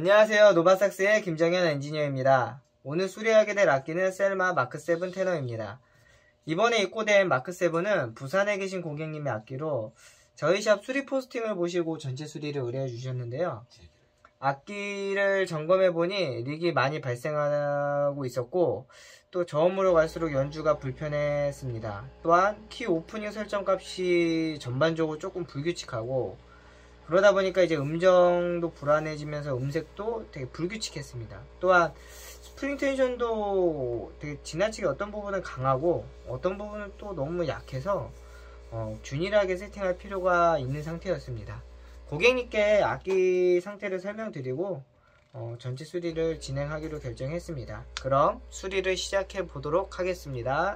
안녕하세요. 노바삭스의 김정현 엔지니어입니다. 오늘 수리하게 될 악기는 셀마 마크7 테너입니다. 이번에 입고된 마크7은 부산에 계신 고객님의 악기로 저희 샵 수리 포스팅을 보시고 전체 수리를 의뢰해 주셨는데요. 악기를 점검해보니 릭이 많이 발생하고 있었고 또 저음으로 갈수록 연주가 불편했습니다. 또한 키 오프닝 설정값이 전반적으로 조금 불규칙하고 그러다 보니까 이제 음정도 불안해지면서 음색도 되게 불규칙했습니다. 또한 스프링 텐션도 되게 지나치게 어떤 부분은 강하고 어떤 부분은 또 너무 약해서 균일하게 세팅할 필요가 있는 상태였습니다. 고객님께 악기 상태를 설명드리고 전체 수리를 진행하기로 결정했습니다. 그럼 수리를 시작해 보도록 하겠습니다.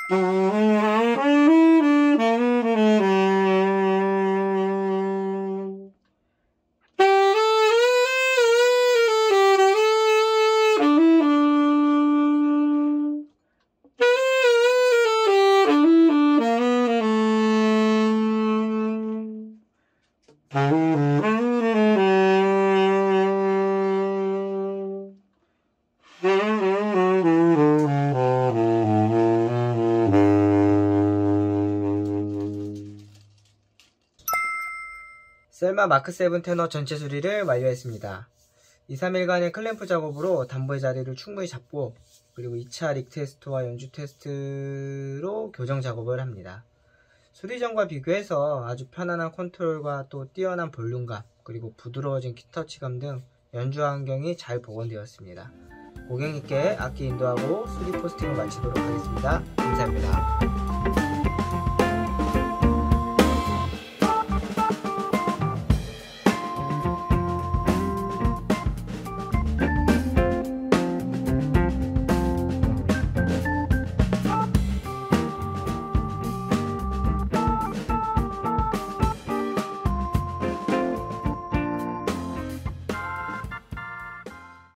셀마 마크 7 테너 전체 수리를 완료했습니다. 2-3일간의 클램프 작업으로 담보의 자리를 충분히 잡고 그리고 2차 릭 테스트와 연주 테스트로 교정 작업을 합니다. 수리 전과 비교해서 아주 편안한 컨트롤과 또 뛰어난 볼륨감 그리고 부드러워진 키터치감 등 연주 환경이 잘 복원되었습니다. 고객님께 악기 인도하고 수리 포스팅을 마치도록 하겠습니다. 감사합니다.